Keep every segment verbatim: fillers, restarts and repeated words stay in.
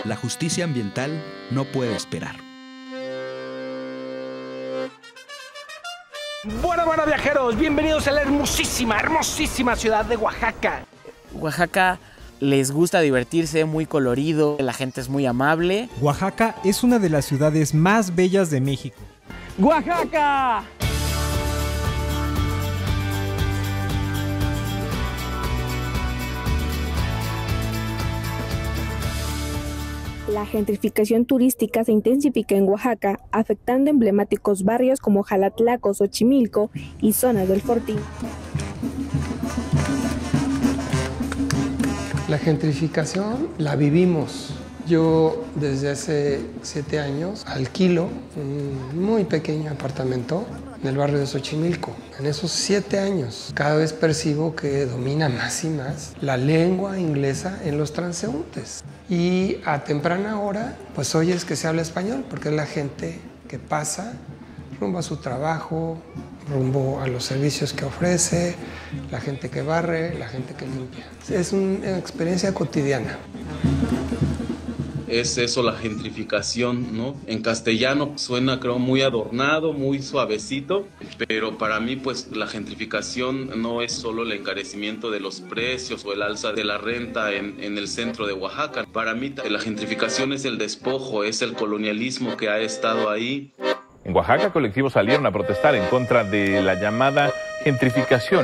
La justicia ambiental no puede esperar. Bueno, bueno, viajeros, bienvenidos a la hermosísima, hermosísima ciudad de Oaxaca. Oaxaca les gusta divertirse, muy colorido, la gente es muy amable. Oaxaca es una de las ciudades más bellas de México. ¡Oaxaca! La gentrificación turística se intensifica en Oaxaca, afectando emblemáticos barrios como Jalatlacos, Xochimilco y zonas del Fortín. La gentrificación la vivimos. Yo desde hace siete años alquilo un muy pequeño apartamento en el barrio de Xochimilco. En esos siete años cada vez percibo que domina más y más la lengua inglesa en los transeúntes. Y a temprana hora pues oyes que se habla español porque es la gente que pasa rumbo a su trabajo, rumbo a los servicios que ofrece, la gente que barre, la gente que limpia. Es una experiencia cotidiana. Es eso, la gentrificación, ¿no? En castellano suena, creo, muy adornado, muy suavecito, pero para mí, pues, la gentrificación no es solo el encarecimiento de los precios o el alza de la renta en, en el centro de Oaxaca. Para mí, la gentrificación es el despojo, es el colonialismo que ha estado ahí. En Oaxaca, colectivos salieron a protestar en contra de la llamada gentrificación.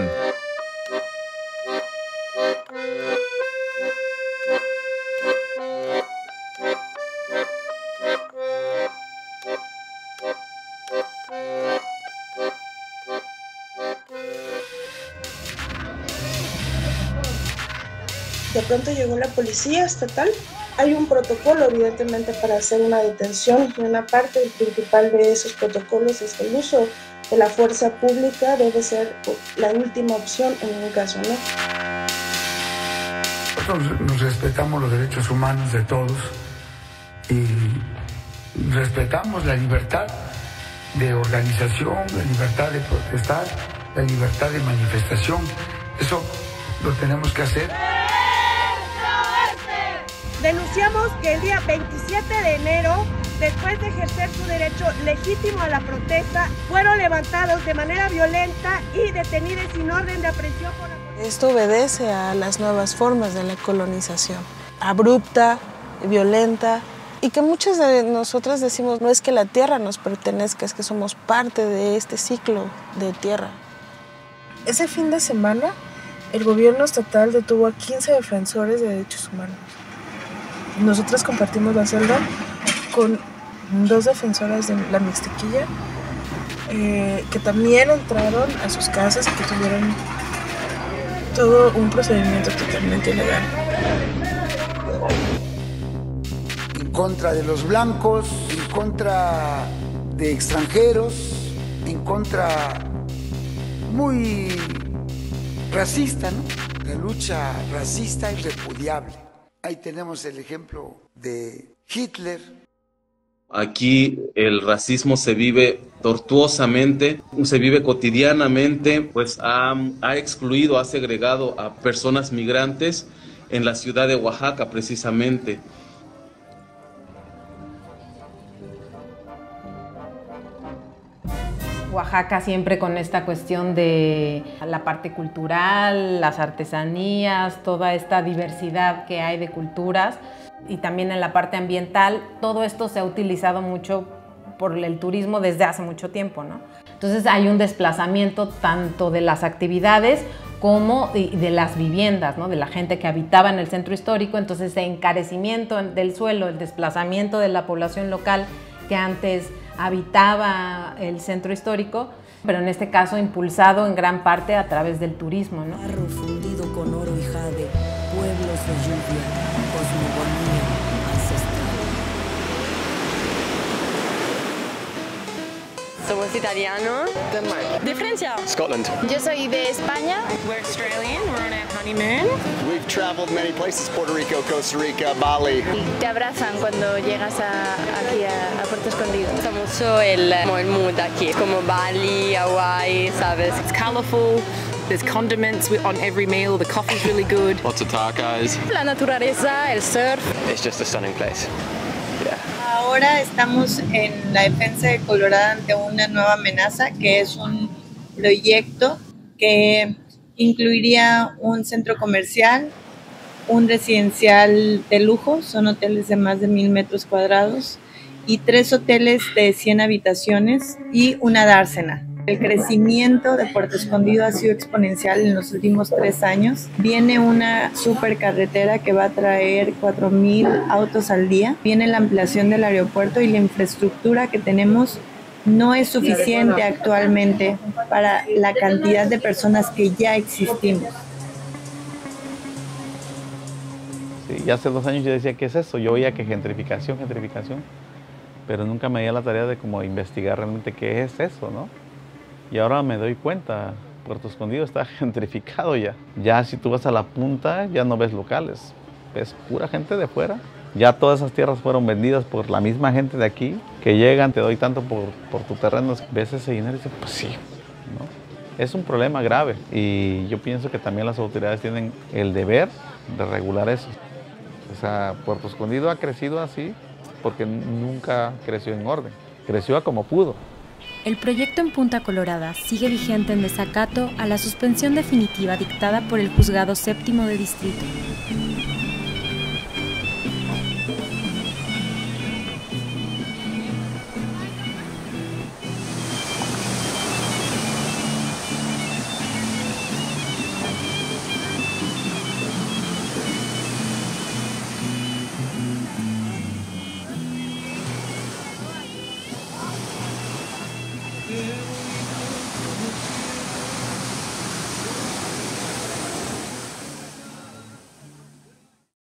De pronto llegó la policía estatal. Hay un protocolo, evidentemente, para hacer una detención, y una parte principal de esos protocolos es que el uso de la fuerza pública debe ser la última opción en un caso, ¿no? Nosotros nos respetamos los derechos humanos de todos y respetamos la libertad de organización, la libertad de protestar, la libertad de manifestación. Eso lo tenemos que hacer. Denunciamos que el día veintisiete de enero, después de ejercer su derecho legítimo a la protesta, fueron levantados de manera violenta y detenidos sin orden de aprehensión por la policía. Esto obedece a las nuevas formas de la colonización, abrupta, violenta, y que muchas de nosotras decimos no es que la tierra nos pertenezca, es que somos parte de este ciclo de tierra. Ese fin de semana, el gobierno estatal detuvo a quince defensores de derechos humanos. Nosotras compartimos la celda con dos defensoras de la Mixtequilla eh, que también entraron a sus casas y que tuvieron todo un procedimiento totalmente ilegal. En contra de los blancos, en contra de extranjeros, en contra muy racista, ¿no? La lucha racista es repudiable. Ahí tenemos el ejemplo de Hitler. Aquí el racismo se vive tortuosamente, se vive cotidianamente, pues ha, ha excluido, ha segregado a personas migrantes en la ciudad de Oaxaca precisamente. Oaxaca siempre con esta cuestión de la parte cultural, las artesanías, toda esta diversidad que hay de culturas, y también en la parte ambiental, todo esto se ha utilizado mucho por el turismo desde hace mucho tiempo, ¿no? Entonces hay un desplazamiento tanto de las actividades como de, de las viviendas, ¿no? De la gente que habitaba en el centro histórico. Entonces el encarecimiento del suelo, el desplazamiento de la población local que antes habitaba el centro histórico, pero en este caso impulsado en gran parte a través del turismo, ¿no? Barro fundido con oro y jade, pueblos de lluvia, cosmogonía ancestral. Somos italianos. Denmark. De Francia. Scotland. Yo soy de España. We're Australian. We're on our honeymoon. We've traveled many places: Puerto Rico, Costa Rica, Bali. Y te abrazan cuando llegas a, aquí a, a Puerto Escondido. Está mucho el, el mood aquí, como Bali, Hawaii, ¿sabes? It's colorful. There's condiments on every meal. The coffee's really good. Lots of tacos. La naturaleza, el surf. It's just a stunning place. Yeah. Ahora estamos en la defensa de Colorado ante una nueva amenaza, que es un proyecto que incluiría un centro comercial, un residencial de lujo, son hoteles de más de mil metros cuadrados, y tres hoteles de cien habitaciones y una dársena. El crecimiento de Puerto Escondido ha sido exponencial en los últimos tres años. Viene una supercarretera que va a traer cuatro mil autos al día. Viene la ampliación del aeropuerto y la infraestructura que tenemos no es suficiente actualmente para la cantidad de personas que ya existimos. Sí, ya hace dos años yo decía, ¿qué es eso? Yo oía que gentrificación, gentrificación, pero nunca me di la tarea de como investigar realmente qué es eso, ¿no? Y ahora me doy cuenta, Puerto Escondido está gentrificado ya. Ya si tú vas a la punta, ya no ves locales, ves pura gente de fuera. Ya todas esas tierras fueron vendidas por la misma gente de aquí, que llegan, te doy tanto por, por tu terreno, ves ese dinero y dices, pues sí, ¿no? Es un problema grave y yo pienso que también las autoridades tienen el deber de regular eso. O sea, Puerto Escondido ha crecido así porque nunca creció en orden, creció a como pudo. El proyecto en Punta Colorada sigue vigente en desacato a la suspensión definitiva dictada por el Juzgado Séptimo de Distrito.